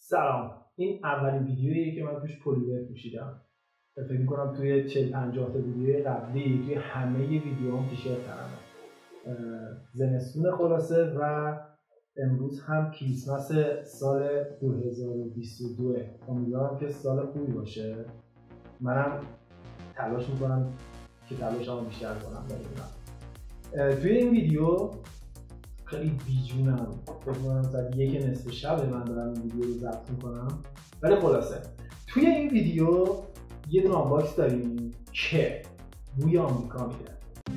سلام، این اولین ویدیوییه که من توش پلیور پوشیدم. فکر می‌کنم توی 40-50 تا ویدیوی قبلی توی همه ویدیوام تیشرت تنم. زمستون خلاصه و امروز هم کریسمس سال 2022. امیدوارم که سال خوبی باشه. منم تلاش میکنم که تلاشمو بیشتر کنم. توی این ویدیو خیلی بیجونم. فکر می‌کنم ساعت 1 نصف شب من دارم این ویدیو رو ضبط میکنم. ولی خلاصه توی این ویدیو یه دونه آنباکس داریم که بوی آمریکا میده.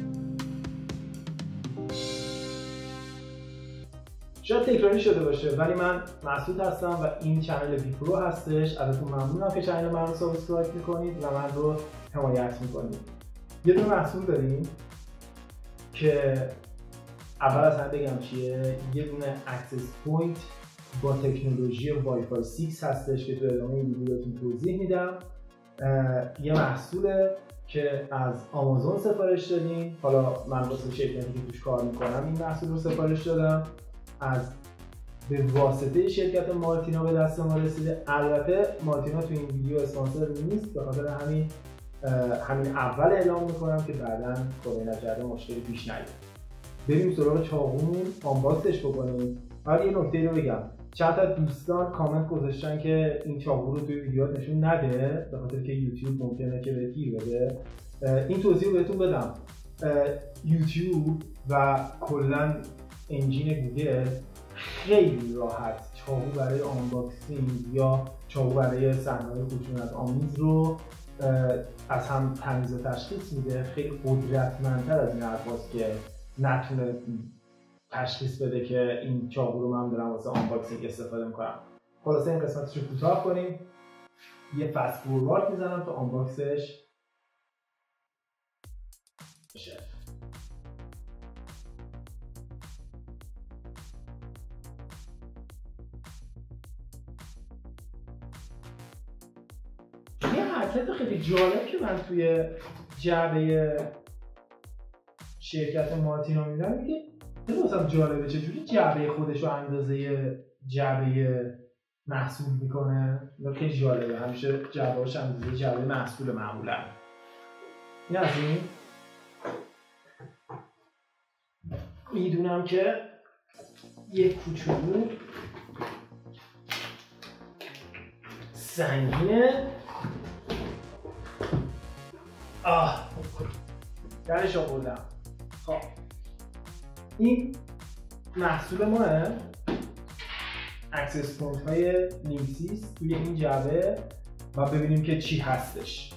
شاید تکراری شده باشه ولی من مسعود هستم و این چنل ویپرو هستش. ازتون ممنونم که چنل من رو سابسکرایب میکنید و من رو حمایت میکنید. یه دونه محصول داریم که اول از همه بگم چیه. یه دونه اکسس پوینت با تکنولوژی وای فای 6 هستش که تو ادامه این ویدیو بهتون توضیح میدم. یه محصوله که از آمازون سفارش دادیم. حالا من واسه شرکتی که توش کار میکنم این محصول رو سفارش دادم. به واسطه شرکت مارتینا به دست ما رسیده. البته مارتینا تو این ویدیو اسپانسر نیست، به خاطر همین اول اعلام میکنم که بعداً خدای نکرده مشکلی پیش نیاد. بریم سراغ چاقومون آنباکسش بکنیم. ولی یه نکته رو بگم، چند تا دوستان کامنت گذاشتن که این چاقو رو توی ویدیو نشون نده به خاطر که یوتیوب ممکنه که به گیر بده. این توضیح رو بهتون بدم. یوتیوب و کلا انجین گوگل خیلی راحت چاقو برای آنباکسینگ یا چاقو برای صحنه‌های خشونت آمیز رو از هم تمیز و تشخیص میده. خیلی قدرتمندتر از این حرفاست که نتونه تشخیص بده که این چاقو رو من دارم واسه آنباکسینگ استفاده میکنم. خلاصه این قسمتش رو کوتاه کنیم. یه فست فوروارد میزنم تا آنباکسش بشه. یه حرکت خیلی جالب که من توی جعبه شرکت مارتینا میدم میگه خیلی واسم جالبه چجوری جعبه خودش رو اندازه جعبه محصول میکنه. خیلی جالبه. همیشه جعبه هاش اندازه جعبه محصول معمولا. این از این. میدونم که یک کوچولو سنگینه. درش آوردم. خب این محصول ماه. اکسس پوینت های نیمسیس توی این جعبه و ببینیم که چی هستش.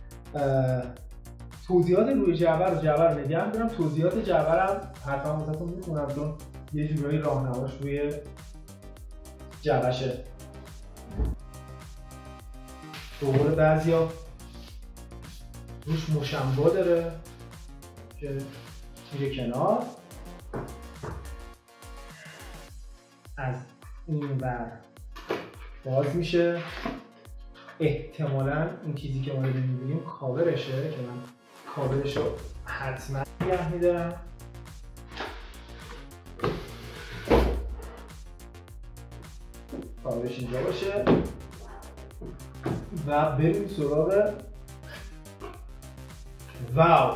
توضیحات روی جعبه رو نگه می‌دارم. توضیحات جعبه رو حتما واسهتون میخونم چون یه جورایی راهنماش روی جعبهشه. دوباره بعضیا روش مشنبا داره که میره کنار. از این ور باز میشه. احتمالاً این چیزی که ما داریم می‌بینیم کاورشه که من کاورش رو حتما نگه می‌دارم. کاورش اینجا باشه و بریم سراغ واو.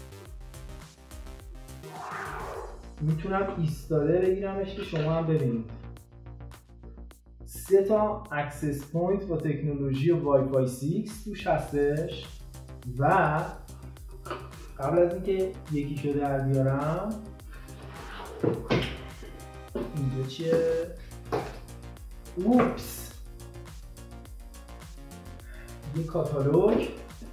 میتونم ایستاده بگیرمش که شما هم ببینید. 3 تا اکسس پوینت با تکنولوژی وای فای 6 توش هستش و قبل از اینکه یکیشو در بیارم اینجا چیه؟ اوپس، یه کاتالوگ،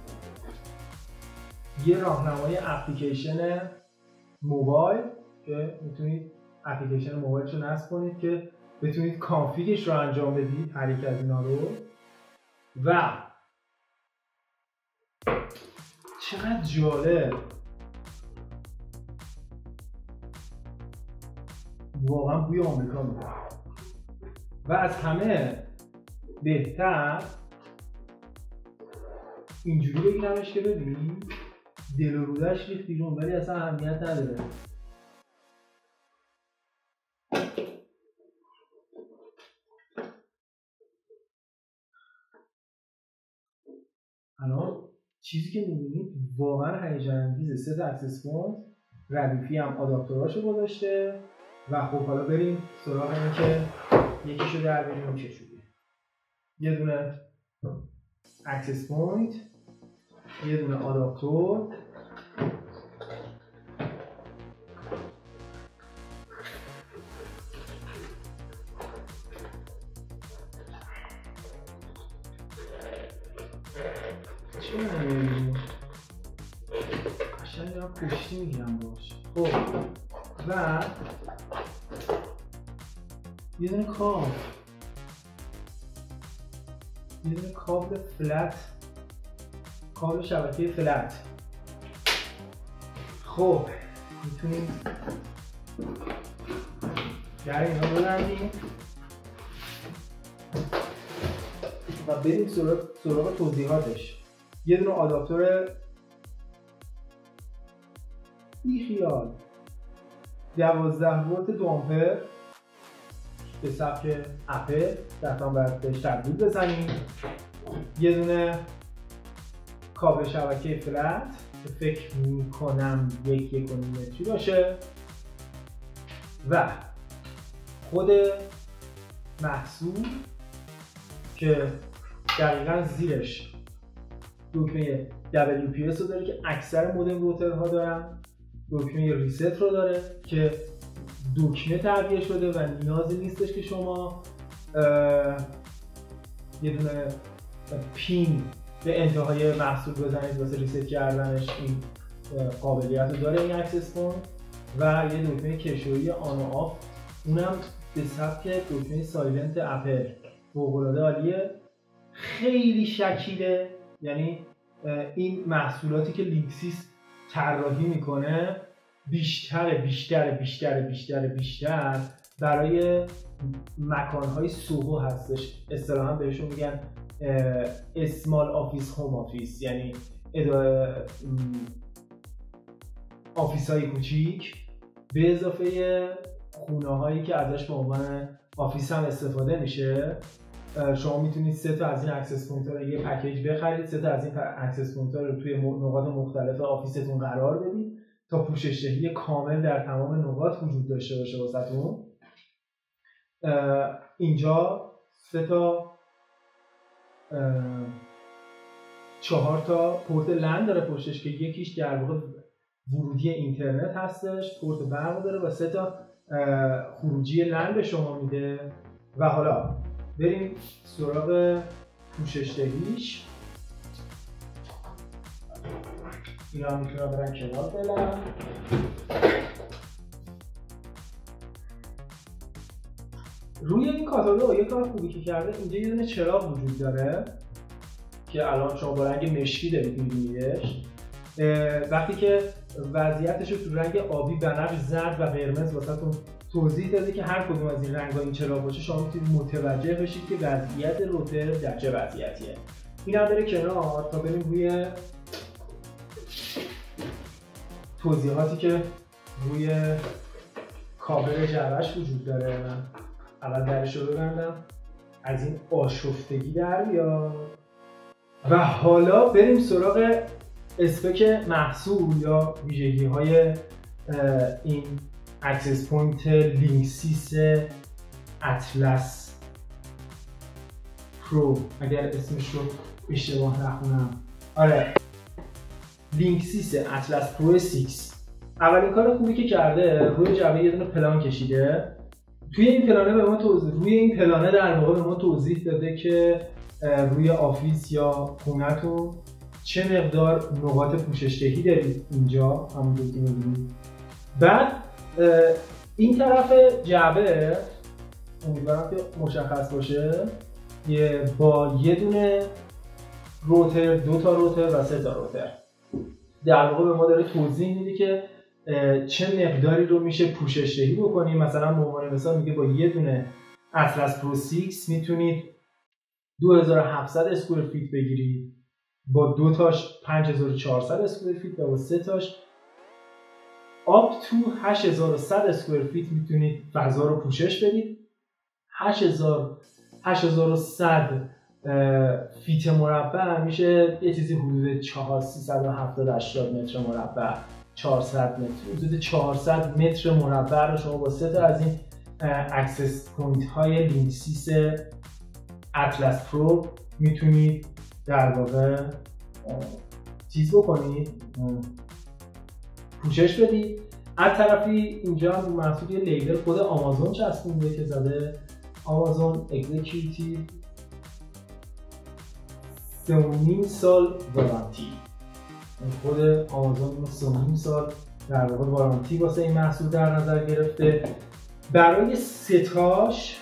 یه راهنمای اپلیکیشن موبایل که میتونید اپلیکیشن موبایلشو نصب کنید که بتونید کانفیگش رو انجام بدید هر یک از اینا رو. و چقدر جالب، واقعا بوی آمریکا میده. و از همه بهتر اینجوری بگیرمش که ببینید دل و رودش ریخت بیرون ولی اصلا اهمیت نداره. الان چیزی که می‌بینید واقعا هیجان انگیزه. 3 تا اکسس پوینت، ردیفی هم آداپتوراشو گذاشته و خب حالا بریم سراغ این که یکیشو در بیاریم چجوریه. یه دونه اکسس پوینت، یه دونه آداپتور، چه نمیدونم قشنگ دارم پشتی میگیرم باش. خب و یه دونه کابل فلت، کابل شبکه فلت. خب میتونیم در اینا ببندیم و بریم سراغ توضیحاتش. یه دونه آداپتور بیخیال 12 ولت 2 آمپر به سبک اپل دفعه باید بهش تبدیل بزنیم. یه دونه کابل شبکه فلت که فکر میکنم 1.5 متری باشه و خود محصول که دقیقا زیرش دکمه WPS رو داره که اکثر مودم روترها دارن، دکمه ریست رو داره که دکمه تعبیه شده و نیازی نیستش که شما یه دونه پین به انتهای محصول بزنید واسه ریست کردنش. این قابلیت رو داره این اکسس پوینت و یه دکمه کشویی آن و آف، اونم به سبک دکمه سایلنت اپل. فوق‌العاده عالیه، خیلی شکیله. یعنی این محصولاتی که لینکسیس طراحی میکنه بیشتر برای مکانهای سوهو هستش. اصطلاحاً بهشون میگن اسمال آفیس، هوم آفیس، یعنی آفیس های کوچیک به اضافه خونه هایی که ازش به عنوان آفیس هم استفاده میشه. شما میتونید 3 تا از این اکسس پوینت ها رو یه پکیج بخرید، 3 تا از این اکسس پوینت ها رو توی نقاط مختلف آفیستون قرار بدید تا پوشش دهی کامل در تمام نقاط وجود داشته باشه واسهتون. اینجا 3 تا 4 تا پورت لند داره پشتش که یکیش در واقع ورودی اینترنت هستش، پورت برق داره و 3 تا خروجی لند به شما میده. و حالا بریم سراغ پوشش دهیش. اینا هم میتونم برن کنار فعلا. روی این کاتالوگ یه کار خوبی که کرده، اینجا یه دونه چراغ وجود داره که الان شما با رنگ مشکی دارید می‌بینیدش. وقتی که وضعیتش رو تو رنگ آبی، بنفش، زرد و قرمز واسهتون توضیح داده که هر کدوم از این رنگ‌ها این چراغ باشه شما میتونید متوجه بشید که وضعیت روتر در چه وضعیتیه. این هم بره کنار تا بریم روی توضیحاتی که روی کابل جعبه‌اش وجود داره. من اول درش رو ببندم، از این آشفتگی در بیاد و حالا بریم سراغ اسپک محصول یا ویژگی‌های این اکسس پوینت لینکسیس اطلس پرو، اگر اسمش رو اشتباه نخونم. آره، لینکسیس اطلس پرو 6. اولین کار خوبی که کرده، روی جعبه یه دونه پلان کشیده. روی این پلانه در واقع به ما توضیح داده که روی آفیس یا خونه‌تون چه مقدار نقاط پوشش دهی دارید اینجا، همونطور که می‌بینید. بعد این طرف جعبه امیدوارم که مشخص باشه، با یه دونه روتر، 2 تا روتر و 3 تا روتر در واقع به ما داره توضیح میده که چه مقداری رو میشه پوشش دهی بکنیم. مثلا به عنوان مثال میگه با یه دونه اطلس پرو 6 میتونید 2700 اسکوئر فیت بگیرید، با 2 تاش 5400 اسکوئر فیت و با 3 تاش up to 8100 اسکوئر فیت میتونید فضا رو پوشش بدید. 8100 فیت مربع میشه یه چیزی حدود 380 متر مربع، 400 متر، حدود 400 متر مربع رو شما با 3 تا از این اکسس پوینت های لینکسیس اطلس پرو میتونید در واقع چیز بکنید، پوشش بدید. از طرفی اینجا هم محصول یه لیبل خود آمازون چسبونده که زده آمازون اکزیکیوتیو 3.5 سال وارانتی. خود آمازون 3.5 سال در واقع وارانتی واسه این محصول در نظر گرفته. برای ستاش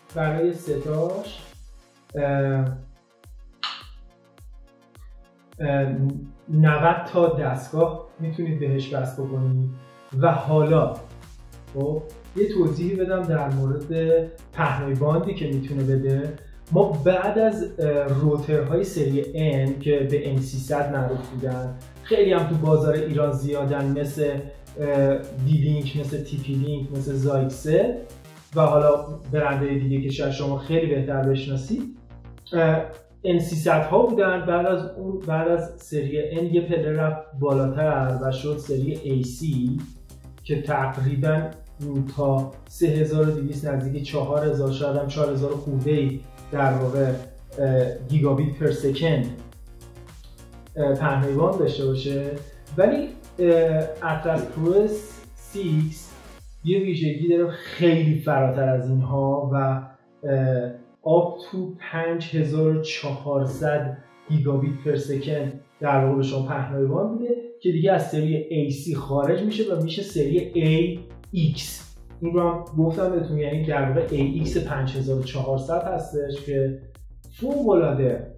90 تا دستگاه میتونید بهش وصل بکنید. و حالا خب یه توضیحی بدم در مورد پهنای باندی که میتونه بده. ما بعد از روترهای سری N که به N300 معروف بودن، خیلی هم تو بازار ایران زیادن، مثل دی-لینک، مثل تی-پی-لینک، مثل زایکسه و حالا برندهای دیگه که شاید شما خیلی بهتر بشناسید، N300 ها بودن. بعد از سری N یه پله رفت بالاتر و شد سری AC که تقریبا تا 3200 نزدیک 4000 شاید هم 4000 خورده‌ای در واقع گیگابیت پر سکند پهنای باند داشته باشه. ولی اطلس پرو 6 یه ویژگی داره خیلی فراتر از اینها و آپ تو 5400 گیگابیت پر سکند در واقع به شما پهنای باند میده که دیگه از سری AC خارج میشه و میشه سری AX. این رو هم گفتم بهتون، یعنی در واقع AX 5400 هستش که فوق‌العاده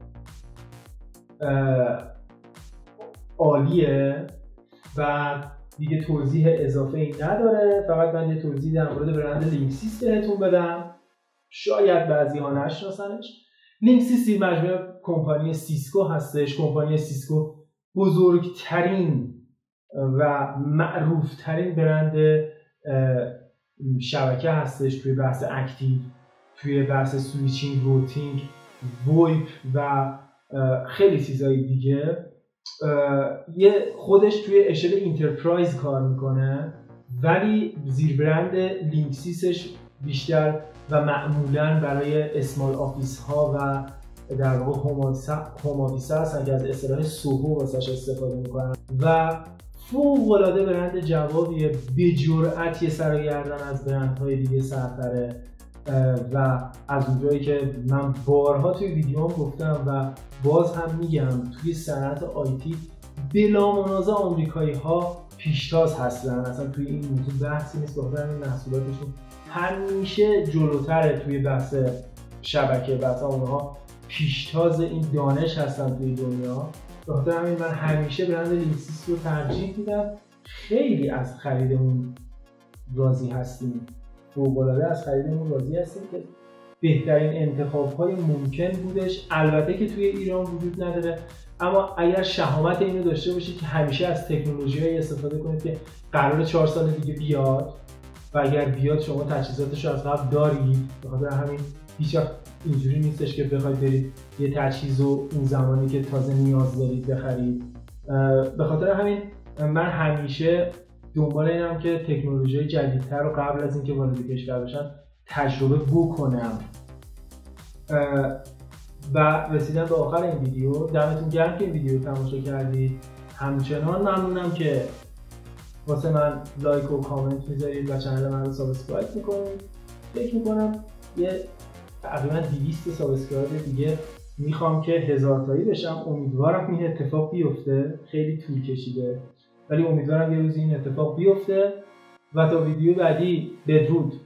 عالیه و دیگه توضیح اضافه ای نداره. فقط من یه توضیح در مورد برند لینکسیس بهتون بدم، شاید بعضی ها نشناسنش. لینکسیس مجموعه کمپانی سیسکو هستش. کمپانی سیسکو بزرگترین و معروفترین برند شبکه هستش توی بحث اکتیو، توی بحث سویچینگ، روتینگ، وایپ و خیلی چیزای دیگه. یه خودش توی اشل اینترپرایز کار میکنه، ولی زیر برند لینکسیسش بیشتر و معمولاً برای اسمال آفیس ها و در واقع هوم آفیس هستن که از اصطلاح سوهو واسش استفاده میکنن و فوق‌العاده برند جوابیه، به جرأت یه سر و گردن از برندهای دیگه سرتره و از اونجایی که من بارها توی ویدیوام گفتم و باز هم میگم، توی صنعت آیتی بلا منازع آمریکایی ها پیشتاز هستن. اصلا توی این موضوع بحثی نیست، بخاطر این محصولاتشون همیشه جلوتره توی بحث شبکه، بحث اونها پیشتاز این دانش هستن توی دنیا. بخاطر همین من همیشه برند لینکسیس رو ترجیح میدم. خیلی از خریدمون راضی هستیم، فوق‌العاده از خریدمون راضی هستیم که بهترین انتخاب‌های ممکن بودش. البته که توی ایران وجود نداره، اما اگر شهامت اینو داشته باشید که همیشه از تکنولوژی‌های استفاده کنید که قرار 4 سال دیگه بیاد و اگر بیاد شما تجهیزاتش رو از قبل دارید. بخاطر همین هیچ وقت اینجوری نیستش که بخواید برید یه تجهیز رو اون زمانی که تازه نیاز دارید بخرید. به خاطر همین من همیشه دنبال اینم که تکنولوژی جدیدتر رو قبل از اینکه وارد کشور بشن تجربه بکنم. و رسیدم به آخر این ویدیو. دمتون گرم که این ویدیو رو تماشا کردید. همچنان ممنونم که واسه من لایک و کامنت میذارید و چنل من رو سابسکرایب میکنید. فکر میکنم یه تقریبا 200 سابسکرایب دیگه میخوام که 1000 تایی بشم. امیدوارم این اتفاق بیفته. خیلی طول کشیده ولی امیدوارم یه روزی این اتفاق بیفته. و تا ویدیو بعدی، بدرود.